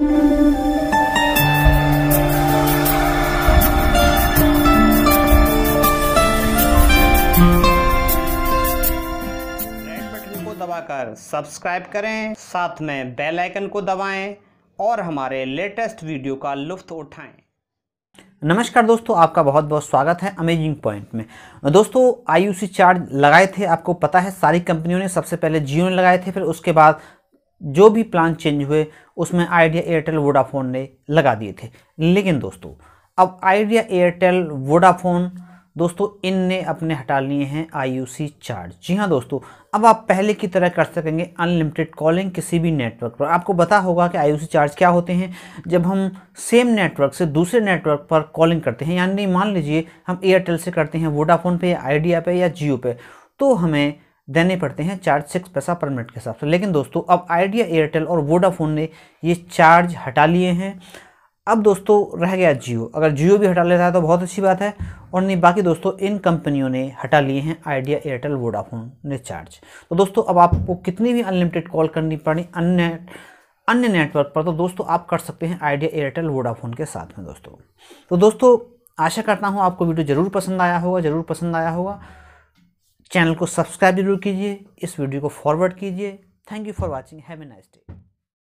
Button को दबाकर subscribe करें, साथ में बेल आइकन को दबाएं और हमारे लेटेस्ट वीडियो का लुत्फ उठाएं। नमस्कार दोस्तों, आपका बहुत बहुत स्वागत है अमेजिंग पॉइंट में। दोस्तों IUC चार्ज लगाए थे, आपको पता है सारी कंपनियों ने। सबसे पहले जियो ने लगाए थे, फिर उसके बाद जो भी प्लान चेंज हुए उसमें आइडिया, एयरटेल, वोडाफोन ने लगा दिए थे। लेकिन दोस्तों अब आइडिया, एयरटेल, वोडाफोन दोस्तों इनने अपने हटा लिए हैं IUC चार्ज। जी हाँ दोस्तों, अब आप पहले की तरह कर सकेंगे अनलिमिटेड कॉलिंग किसी भी नेटवर्क पर। आपको पता होगा कि IUC चार्ज क्या होते हैं। जब हम सेम नेटवर्क से दूसरे नेटवर्क पर कॉलिंग करते हैं, यानी मान लीजिए हम एयरटेल से करते हैं वोडाफोन पे या आइडिया पे या जियो पे, तो हमें देने पड़ते हैं चार्ज 6 पैसा पर मिनट के हिसाब से। लेकिन दोस्तों अब आइडिया, एयरटेल और वोडाफोन ने ये चार्ज हटा लिए हैं। अब दोस्तों रह गया जियो। अगर जियो भी हटा लेता है तो बहुत अच्छी बात है, और नहीं बाकी दोस्तों इन कंपनियों ने हटा लिए हैं आइडिया, एयरटेल, वोडाफोन ने चार्ज। तो दोस्तों अब आपको कितनी भी अनलिमिटेड कॉल करनी पड़ी अन्य नेटवर्क पर, तो दोस्तों आप कर सकते हैं आइडिया, एयरटेल, वोडाफोन के साथ में दोस्तों। तो दोस्तों आशा करता हूँ आपको वीडियो ज़रूर पसंद आया होगा। चैनल को सब्सक्राइब जरूर कीजिए, इस वीडियो को फॉरवर्ड कीजिए। Thank you for watching, have a nice day.